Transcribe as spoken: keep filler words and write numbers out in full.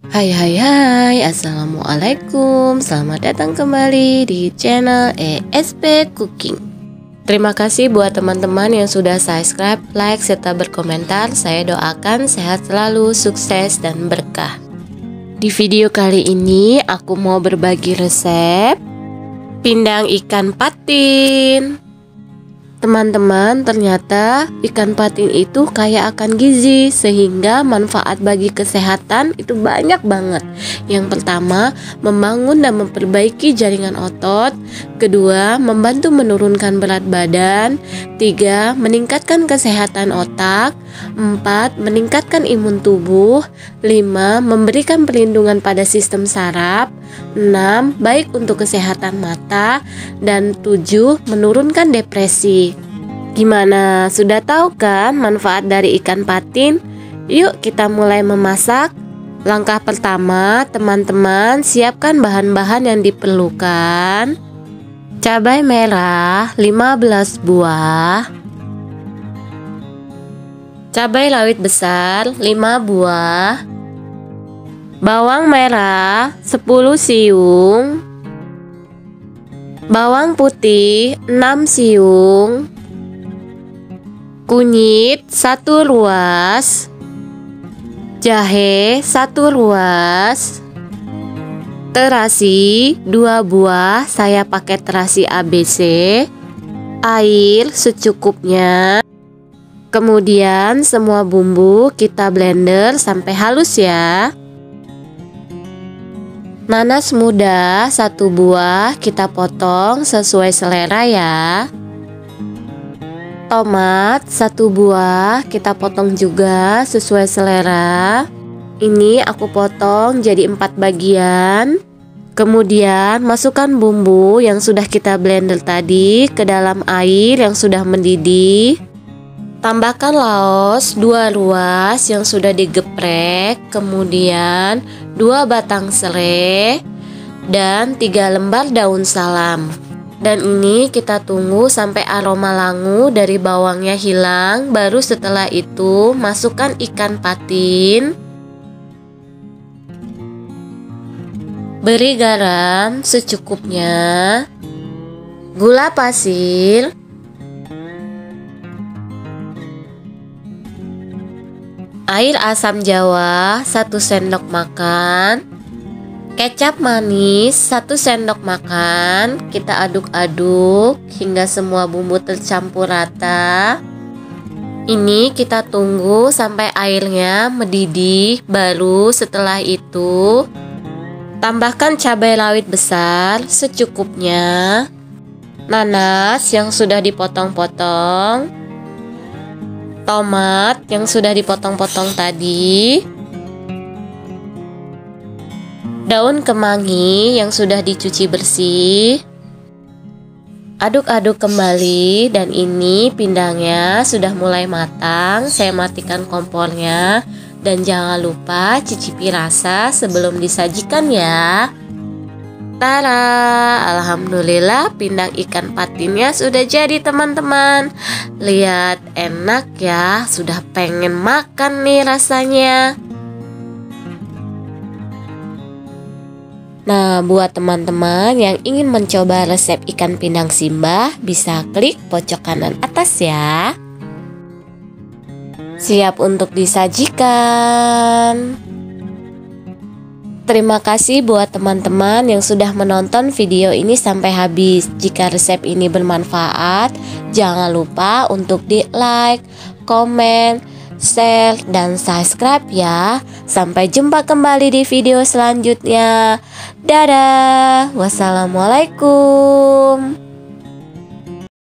Hai hai hai, assalamualaikum. Selamat datang kembali di channel E S P Cooking. Terima kasih buat teman-teman yang sudah subscribe, like, serta berkomentar. Saya doakan sehat selalu, sukses, dan berkah. Di video kali ini aku mau berbagi resep pindang ikan patin. Teman-teman, ternyata ikan patin itu kaya akan gizi, sehingga manfaat bagi kesehatan itu banyak banget. Yang pertama, membangun dan memperbaiki jaringan otot. Kedua, membantu menurunkan berat badan. Tiga, meningkatkan kesehatan otak. Empat, meningkatkan imun tubuh. Lima, memberikan perlindungan pada sistem saraf. Enam, baik untuk kesehatan mata. Dan tujuh, menurunkan depresi. Gimana? Sudah tahu kan manfaat dari ikan patin? Yuk kita mulai memasak. Langkah pertama, teman-teman siapkan bahan-bahan yang diperlukan. Cabai merah lima belas buah. Cabai rawit besar lima buah. Bawang merah sepuluh siung. Bawang putih enam siung. Kunyit satu ruas. Jahe satu ruas. Terasi dua buah, saya pakai terasi A B C. Air secukupnya. Kemudian semua bumbu kita blender sampai halus ya. Nanas muda satu buah, kita potong sesuai selera ya. Tomat satu buah, kita potong juga sesuai selera. Ini aku potong jadi empat bagian. Kemudian masukkan bumbu yang sudah kita blender tadi ke dalam air yang sudah mendidih. Tambahkan laos dua ruas yang sudah digeprek. Kemudian dua batang serai dan tiga lembar daun salam. Dan ini kita tunggu sampai aroma langu dari bawangnya hilang. Baru setelah itu masukkan ikan patin. Beri garam secukupnya. Gula pasir. Air asam jawa satu sendok makan. Kecap manis satu sendok makan. Kita aduk-aduk hingga semua bumbu tercampur rata. Ini kita tunggu sampai airnya mendidih. Baru setelah itu tambahkan cabai rawit besar secukupnya. Nanas yang sudah dipotong-potong. Tomat yang sudah dipotong-potong tadi. Daun kemangi yang sudah dicuci bersih. Aduk-aduk kembali. Dan ini pindangnya sudah mulai matang. Saya matikan kompornya. Dan jangan lupa cicipi rasa sebelum disajikan ya. Tara, alhamdulillah pindang ikan patinnya sudah jadi teman-teman. Lihat, enak ya. Sudah pengen makan nih rasanya. Nah, buat teman-teman yang ingin mencoba resep ikan pindang Simbah, bisa klik pojok kanan atas ya. Siap untuk disajikan. Terima kasih buat teman-teman yang sudah menonton video ini sampai habis. Jika resep ini bermanfaat, jangan lupa untuk di like, komen, share, dan subscribe ya. Sampai jumpa kembali di video selanjutnya. Dadah. Wassalamualaikum.